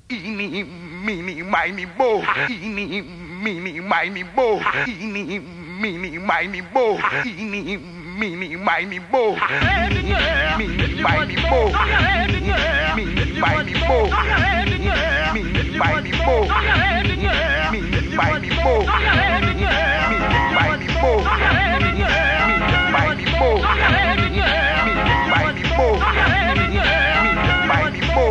Eeny, meeny, miny, mo. Eeny, meeny, miny, mo. Eeny, meeny, miny, mo. Eeny, meeny, miny, mo. Eeny, meeny, miny, mo. Eeny, meeny, miny, mo. Eeny, meeny, miny, mo. Eeny, meeny, miny, mo. Eeny, meeny, miny, mo. Eeny, meeny, miny, mo. Eeny, meeny, miny, mo. Eeny, meeny, miny, mo.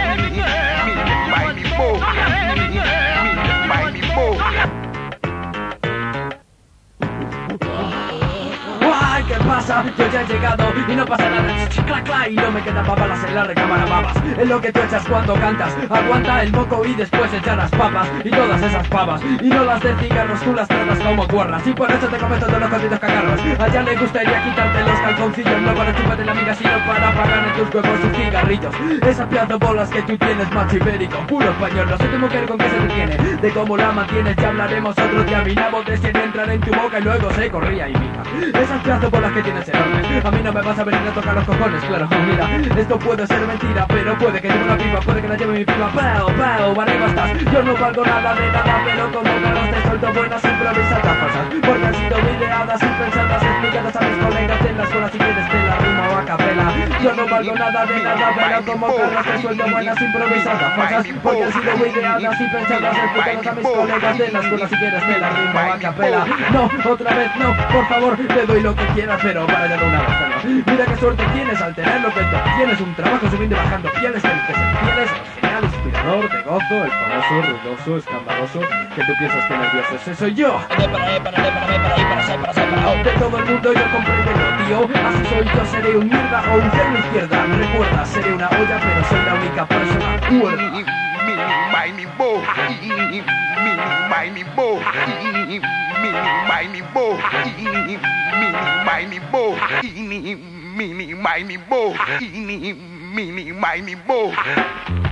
¡Ay, qué pasa! Yo ya he llegado y no pasa nada. Clac, clac, y no me quedan babalas en la recámara, babas. Es lo que tú echas cuando cantas. Aguanta el moco y después echa las papas. Y todas esas pavas. Y no las de cigarros, tú las tratas como cuernas. Y por eso te comes todos los jodidos cacarros. A ella le gustaría quitarte los calzoncillos. No para chuparte la amiga, sino para pagar en tus huevos sus cigarrillos. Esas pedazo bolas que tú tienes, macho ibérico, puro español. No sé tu mujer con qué se detiene. De cómo la mantienes ya hablaremos otro día. Mi nabo de siempre entrar en tu boca y luego se corría y mija. Esas pedazo bolas que tienes enormes. A mí no me vas a venir a tocar los cojones, claro. Mira, esto puede ser mentira, pero puede que lleve una pipa, puede que la lleve mi prima. Pau, pau, arriba estás. Yo no valgo nada de nada, pero como ganas te suelto buenas improvisadas falsas. Porque han sido ideadas y pensadas, explicadas a mis colegas en la escuela. Si quieres te la rima o a capela. Yo no valgo nada de nada, pero como ganas te suelto buenas improvisadas falsas. Porque han sido ideadas y pensadas, explicadas a mis colegas en la escuela. Si quieres te la rima o a capela. No, otra vez no, por favor, te doy lo que quieras, pero para ya de una vez. Mira qué suerte tienes al tener lo que tú tienes, un trabajo subiendo y bajando fieles, el que se fieles, genial, inspirador, de gozo, el famoso, ruidoso, escandaloso, que tú piensas que nervioso ese soy yo. De todo el mundo yo comprendo, tío, así soy yo, seré un mierda o un cero izquierda. Recuerda, seré una olla, pero soy la única persona cuerda. Miny, mo. Eeny, meeny, miny, mo. Eeny, meeny, miny, mo. Eeny, meeny, miny, mo. Eeny, meeny, miny, mo. Eeny, meeny, miny, mo.